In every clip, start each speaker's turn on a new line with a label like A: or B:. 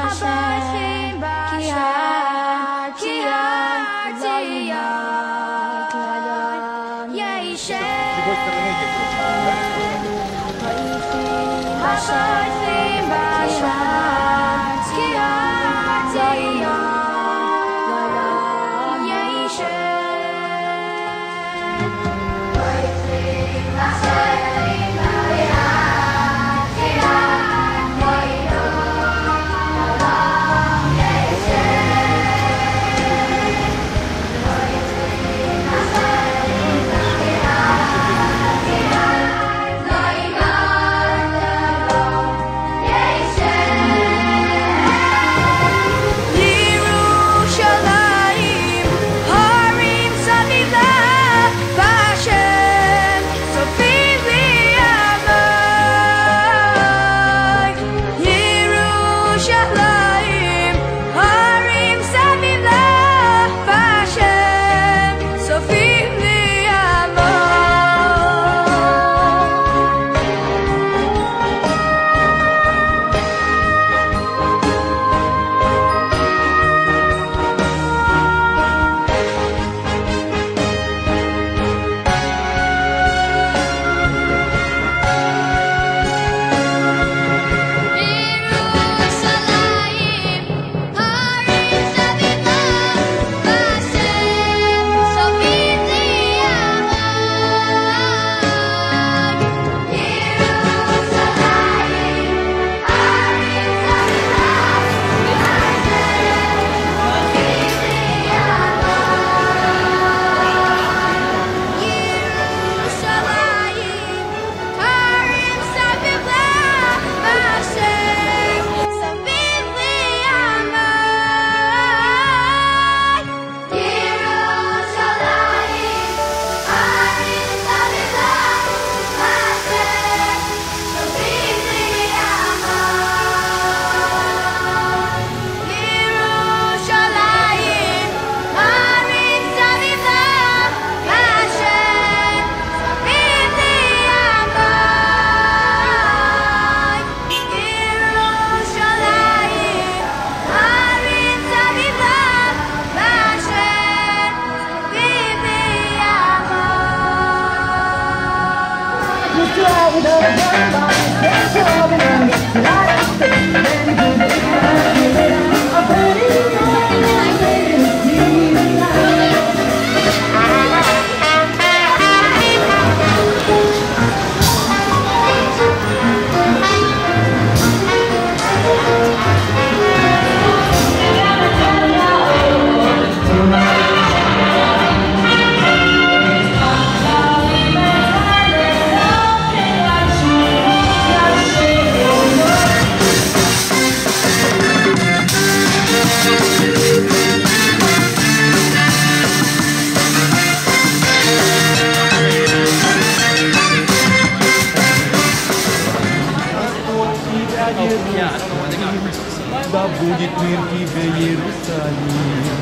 A: Да будет мир тебе, Иерусалим.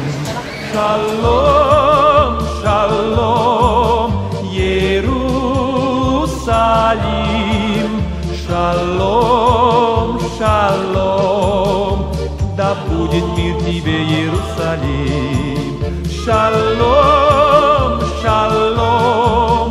A: Шалом, шалом, Иерусалим. Шалом, шалом, да будет мир тебе, Иерусалим. Шалом, шалом,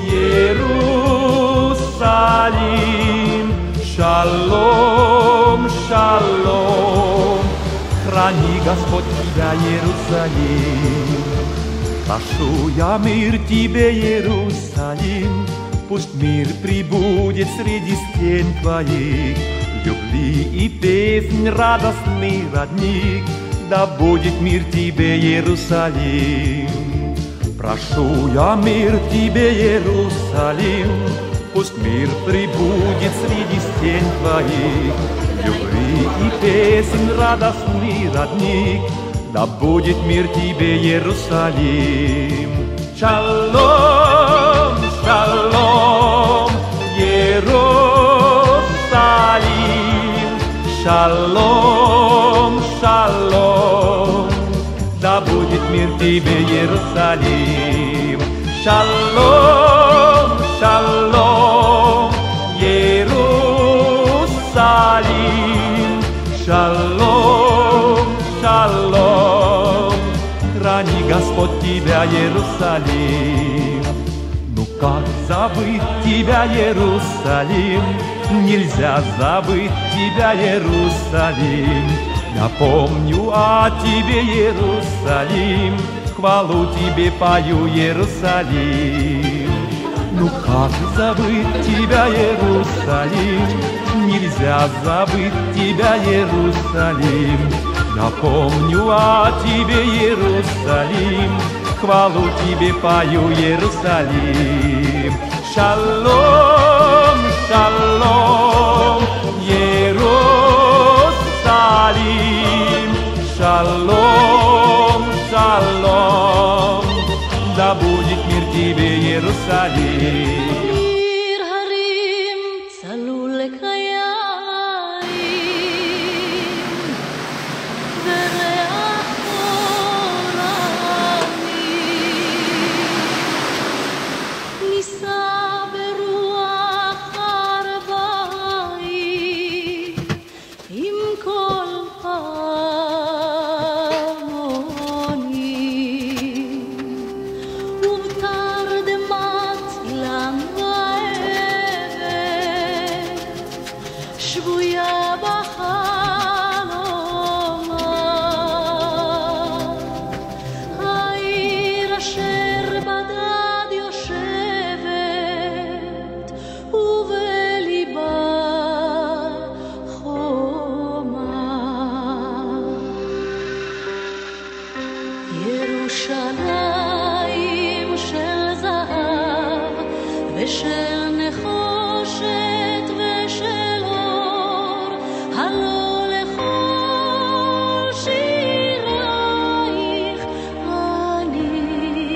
A: Иерусалим. Шалом, шалом, храни Господь тебя, Иерусалим. Прошу я мир тебе, Иерусалим, пусть мир прибудет среди стен твоих. Любви и песнь, радостный родник, да будет мир тебе, Иерусалим. Прошу я мир тебе, Иерусалим, пусть мир прибудет среди стен твоих. Любви и песен, радостный родник, да будет мир тебе, Иерусалим. Шалом, шалом, Иерусалим. Шалом, шалом, да будет мир тебе, Иерусалим. Шалом, шалом, Иерусалим. Шалом. шалом. Храни Господь тебя, Иерусалим. Ну как забыть тебя, Иерусалим? Нельзя забыть тебя, Иерусалим. Я помню о тебе, Иерусалим, хвалу тебе пою, Иерусалим. Ну как забыть тебя, Иерусалим? Нельзя забыть тебя, Иерусалим. Я помню о тебе, Иерусалим, хвалу тебе пою, Иерусалим. Шалом, шалом, Иерусалим. Шалом, шалом, да будет мир тебе, Иерусалим.
B: ירושלים של זהב ושל נחושת ושל אור, הלא לכל שירייך אני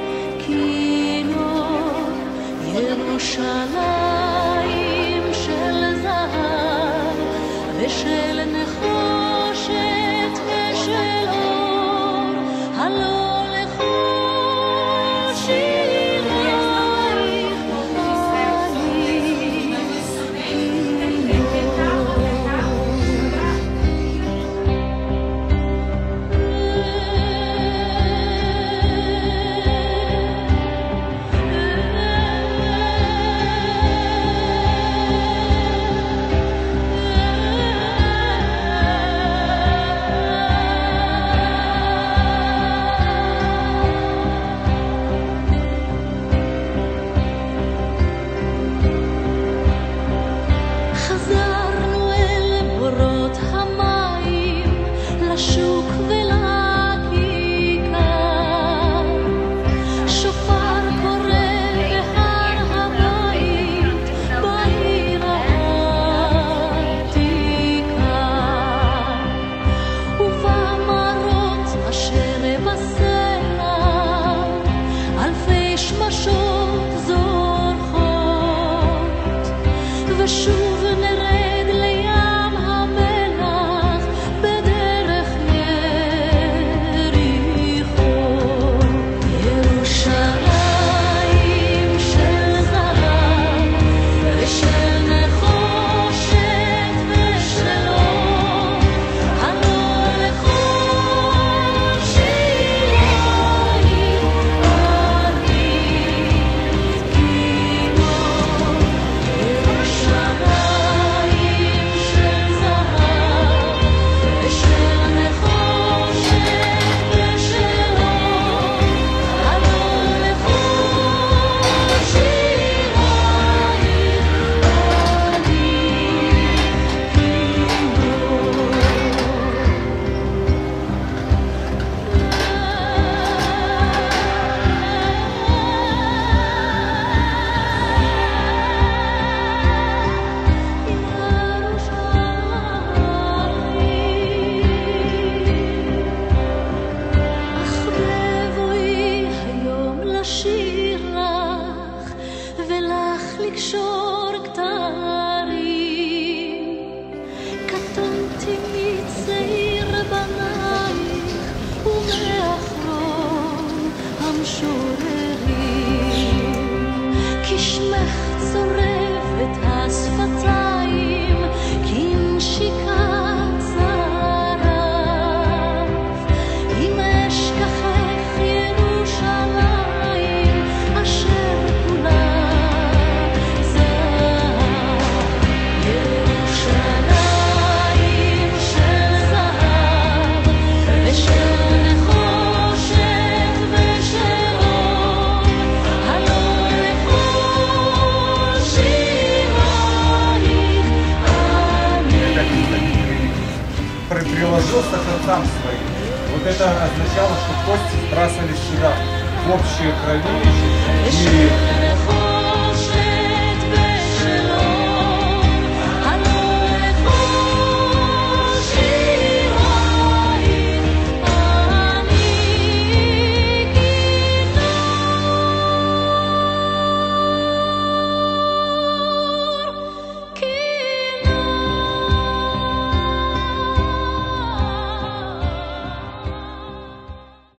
B: כינור. ירושלים של זהב ושל נחושת ושל אור, הלא ושוב נרד לים המלח בדרך יריחו. ירושלים של זהב ושל נחושת ושל אור, הלא לכל שירייך אני כינור. ירושלים של זהב ושל נחושת ושל אור, הלא לכל שירייך אני אך בבואי היום לשיר לך ולך לקשור כתרים, קטונתי מצעיר בנייך ומאחרון המשוררים, כי שמך צורב את השפתיים כנשיקת זרה.
C: отцам своим. Вот это означало, что кости сбрасывались сюда, в общее хранилище, и